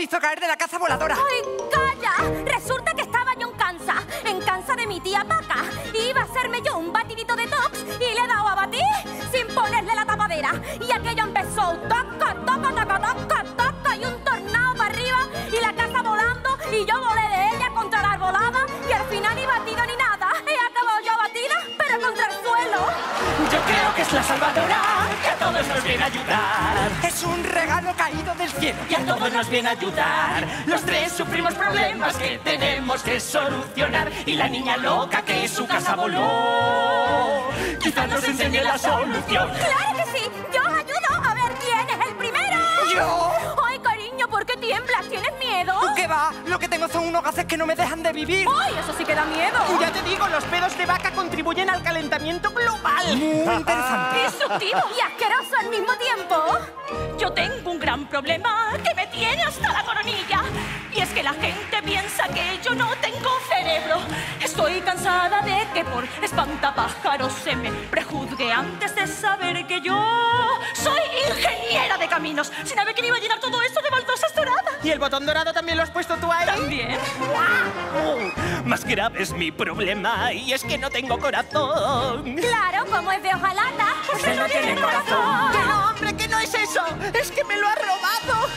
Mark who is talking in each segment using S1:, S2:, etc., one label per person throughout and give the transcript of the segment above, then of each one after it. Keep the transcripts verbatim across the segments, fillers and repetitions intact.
S1: hizo caer de la casa voladora.
S2: ¡Ay, calla! Resulta que estaba yo en Cansa, en casa de mi tía Paca. Iba a hacerme yo un batidito de tops y le he dado a batir sin ponerle la tapadera. Y aquello empezó, toca, toca, toca, toca, toca, y un tornado para arriba y la casa volando y yo volé de ella contra la arbolada y al final ni batido ni nada. He acabado yo batida, pero contra el suelo.
S3: Yo creo que es la salvadora, que a todos nos viene a ayudar.
S1: Es un regalo caído del cielo.
S3: Y a todos nos viene a ayudar. Los tres sufrimos problemas que tenemos que solucionar. Y la niña loca que su casa voló quizás nos enseñe la solución.
S2: ¡Claro que sí! ¡Yo os ayudo! A ver quién es el primero.
S1: ¿Yo?
S2: ¡Ay, cariño! ¿Por qué tiemblas? ¿Tienes miedo?
S1: ¿Qué va? Lo que tengo son unos gases que no me dejan de vivir.
S2: ¡Ay, eso sí que da miedo!
S4: Ya te digo, los pedos de vaca contribuyen al calentamiento global.
S1: Muy interesante.
S2: ¡Instructivo y asqueroso al mismo tiempo!
S5: Yo tengo un gran problema que me tiene hasta la coronilla. Y es que la gente piensa que yo no tengo cerebro. Estoy cansada de que por espantapájaros se me prejuzgue antes de saber que yo soy ingeniera de caminos. Sin saber que iba a llenar todo esto de baldosas doradas.
S4: ¿Y el botón dorado también lo has puesto tú ahí?
S5: También.
S3: Oh, más grave es mi problema y es que no tengo corazón.
S2: Claro, como es de hojalata,
S3: Usted no tiene corazón.
S4: ¡Que no, hombre, que no es eso! ¡Es que me lo ha robado!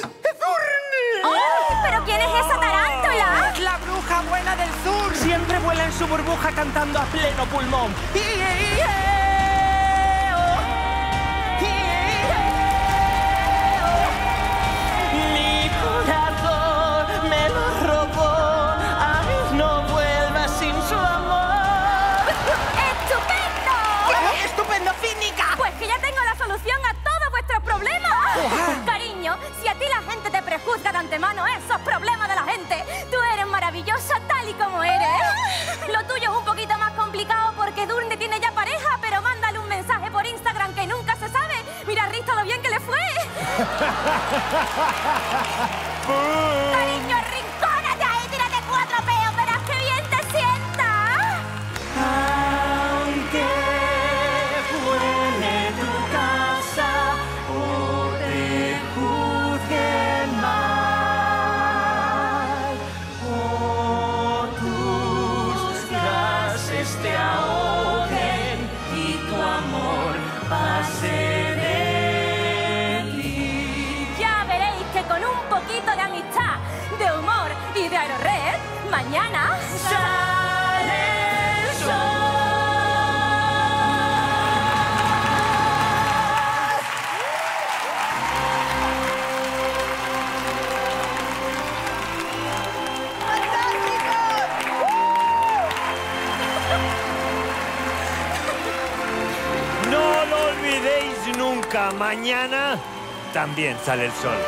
S2: ¡Ay! ¿Pero quién es esa tarántula?
S1: Es la bruja buena del sur.
S4: Siempre vuela en su burbuja cantando a pleno pulmón. Mi corazón me lo robó. Ay, no vuelvas sin su amor.
S2: ¡Estupendo!
S4: ¡Estupendo, cínica!
S2: Pues que ya tengo la solución a todos vuestros problemas. Cariño, si a ti la gente te prejuzga de antemano esos problemas de la gente, tú eres maravillosa tal y como eres. Lo tuyo es un poquito más complicado porque Durne tiene ya pareja, pero mándale un mensaje por Instagram que nunca se sabe. Mira, Risto, lo bien que le fue. Cariño, arrincónate ahí, tírate cuatro peos, verás qué bien te sienta.
S3: Aunque huele tu casa o te juzguen mal, o tus gases te ahoguen y tu amor pase de ti.
S2: Ya veréis que con un poquito de amistad, de humor y de aerorred, mañana
S3: Sale el sol.
S6: No lo olvidéis nunca, mañana también sale el sol.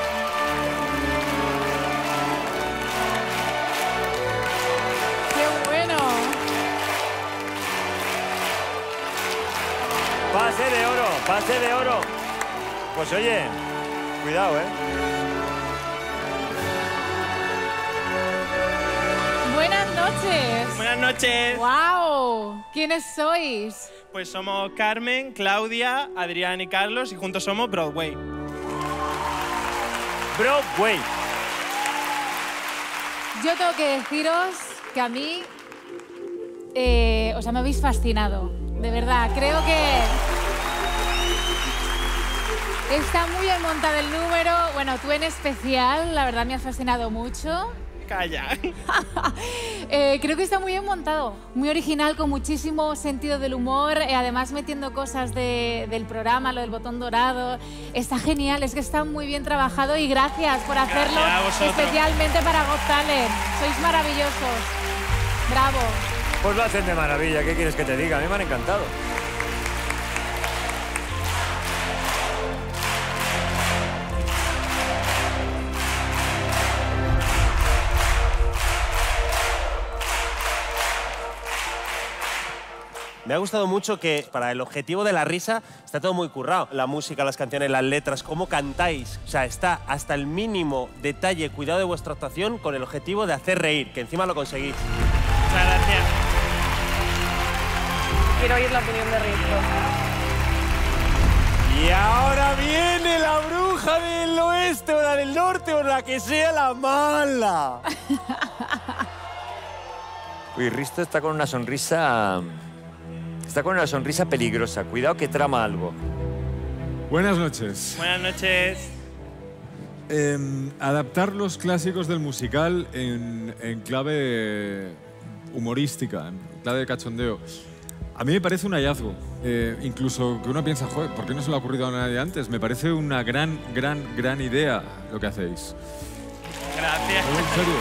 S7: ¡Qué bueno!
S6: Pase de oro, pase de oro. Pues oye, cuidado, ¿eh?
S7: Buenas noches.
S8: Buenas noches.
S7: ¡Wow! ¿Quiénes sois?
S8: Pues somos Carmen, Claudia, Adrián y Carlos y juntos somos Brodwei.
S6: Brodwei.
S7: Yo tengo que deciros que a mí, eh, o sea, me habéis fascinado. De verdad, creo que está muy bien montado el número. Bueno, tú en especial, la verdad me has fascinado mucho.
S8: Calla.
S7: eh, creo que está muy bien montado, muy original, con muchísimo sentido del humor, eh, además metiendo cosas de, del programa, lo del botón dorado. Está genial, es que está muy bien trabajado y gracias por hacerlo
S8: Gracias a vosotros.
S7: especialmente para Got Talent. Sois maravillosos. Bravo.
S6: Pues lo hacen de maravilla, ¿qué quieres que te diga? A mí me han encantado.
S9: Me ha gustado mucho que para el objetivo de la risa está todo muy currado. La música, las canciones, las letras, cómo cantáis. O sea, está hasta el mínimo detalle, cuidado de vuestra actuación con el objetivo de hacer reír, que encima lo conseguís.
S8: Muchas gracias.
S10: Quiero oír la opinión de Risto.
S6: Y ahora viene la bruja. bruja del oeste o la del norte o la que sea la mala.
S10: Uy, Risto está con una sonrisa... Está con una sonrisa peligrosa. Cuidado que trama algo.
S11: Buenas noches.
S8: Buenas noches.
S11: Eh, adaptar los clásicos del musical en, en clave humorística, en clave de cachondeo. A mí me parece un hallazgo. Eh, incluso que uno piensa, joder, ¿por qué no se le ha ocurrido a nadie antes? Me parece una gran, gran, gran idea lo que hacéis.
S8: Gracias.
S11: En serio.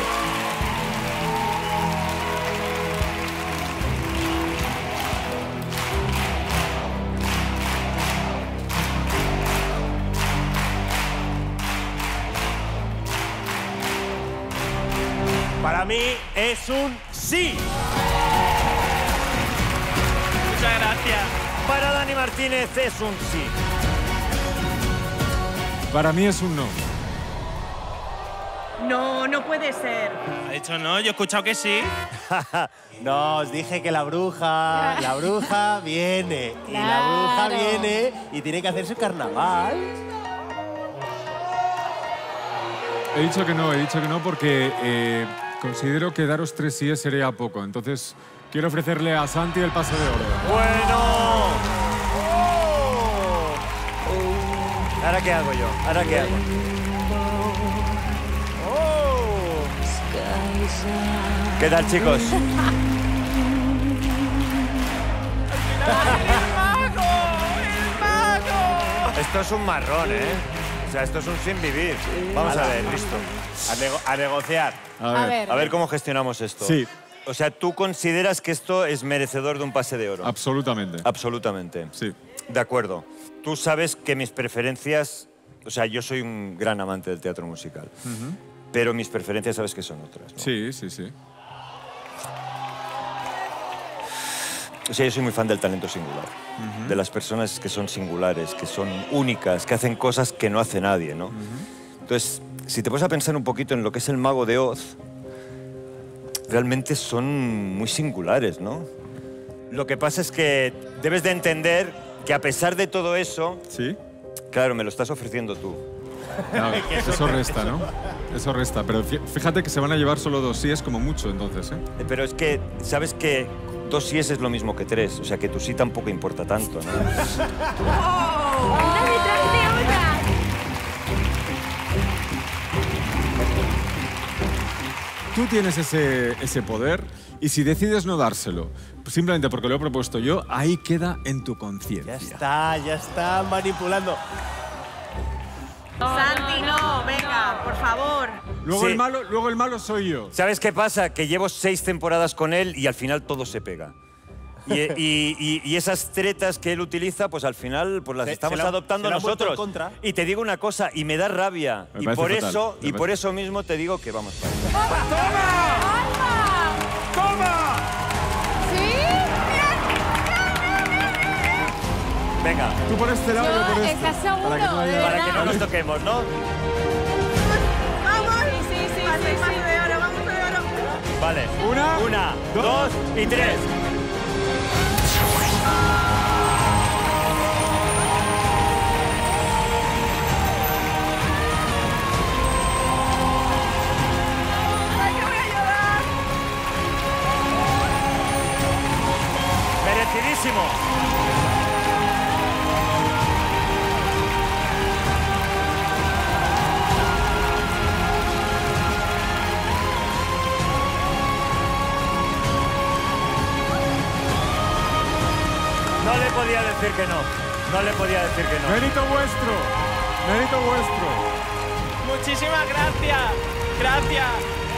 S9: Para mí es un sí.
S8: Muchas gracias.
S6: Para Dani Martínez es un sí.
S11: Para mí es un no.
S4: No, no puede ser.
S8: Ha dicho no, yo he escuchado que sí.
S9: No, os dije que la bruja, la bruja viene. Y la bruja
S7: Claro.
S9: viene y tiene que hacer su carnaval.
S11: He dicho que no, he dicho que no porque eh, considero que daros tres síes sería poco. Entonces, quiero ofrecerle a Santi el pase de oro.
S6: Bueno. Oh. ¿Ahora qué hago yo? ¿Ahora qué hago? Oh.
S10: ¿Qué tal, chicos?
S8: ¡El mago! ¡El mago!
S6: Esto es un marrón, ¿eh? O sea, esto es un sin vivir. Vamos a ver, listo.
S9: A, nego a negociar.
S11: A ver.
S7: A ver.
S10: A ver cómo gestionamos esto.
S11: Sí.
S10: O sea, ¿tú consideras que esto es merecedor de un pase de oro?
S11: Absolutamente.
S10: Absolutamente.
S11: Sí.
S10: De acuerdo. Tú sabes que mis preferencias... O sea, yo soy un gran amante del teatro musical.
S11: Uh-huh.
S10: Pero mis preferencias sabes que son otras, ¿no?
S11: Sí, sí, sí.
S10: O sea, yo soy muy fan del talento singular. Uh-huh. De las personas que son singulares, que son únicas, que hacen cosas que no hace nadie, ¿no? Uh-huh. Entonces, si te pones a pensar un poquito en lo que es el Mago de Oz, realmente son muy singulares, ¿no? Lo que pasa es que debes de entender que a pesar de todo eso...
S11: ¿Sí?
S10: Claro, me lo estás ofreciendo tú.
S11: No, eso resta, ¿no? Eso resta. Pero fíjate que se van a llevar solo dos síes como mucho, entonces, ¿eh?
S10: Pero es que, ¿sabes que dos síes es lo mismo que tres? O sea, que tu sí tampoco importa tanto, ¿no?
S2: ¡Oh! ¡Una detrás de otra!
S11: Tú tienes ese, ese poder y si decides no dárselo, simplemente porque lo he propuesto yo, ahí queda en tu conciencia.
S9: Ya está, ya está manipulando.
S4: Santi, no, venga, por favor.
S11: Luego,
S10: Sí.
S11: el malo, luego el malo soy yo.
S10: ¿Sabes qué pasa? Que llevo seis temporadas con él y al final todo se pega. Y, y- y- y esas tretas que él utiliza, pues al final pues las
S9: Se-
S10: estamos
S9: se la-
S10: adoptando
S9: se la han vuelto en
S10: nosotros.
S9: contra.
S10: Y te digo una cosa, y me da rabia.
S11: Me
S10: Y
S11: parece
S10: por
S11: fatal,
S10: eso,
S11: me
S10: y por
S11: parece.
S10: eso mismo te digo que vamos para allá.
S6: ¡Toma!
S7: ¿Sí?
S6: Venga,
S11: Tú por este lado, yo por
S7: Yo,
S11: este.
S7: ¿estás seguro?
S11: Para que no haya-
S7: De
S6: para que no
S7: verdad.
S6: nos toquemos, ¿no?
S4: ¡Vamos!
S7: Sí, sí, sí,
S4: Pase,
S7: sí,
S4: pase
S7: sí.
S4: de oro, vamos de oro.
S6: Vale.
S11: Una,
S6: Una,
S11: dos,
S6: dos y tres.
S4: ¡Ay, que voy a llorar!
S6: Merecidísimo. No le podía decir que no. No le podía decir que no.
S11: Mérito vuestro. Mérito vuestro.
S8: Muchísimas gracias. Gracias.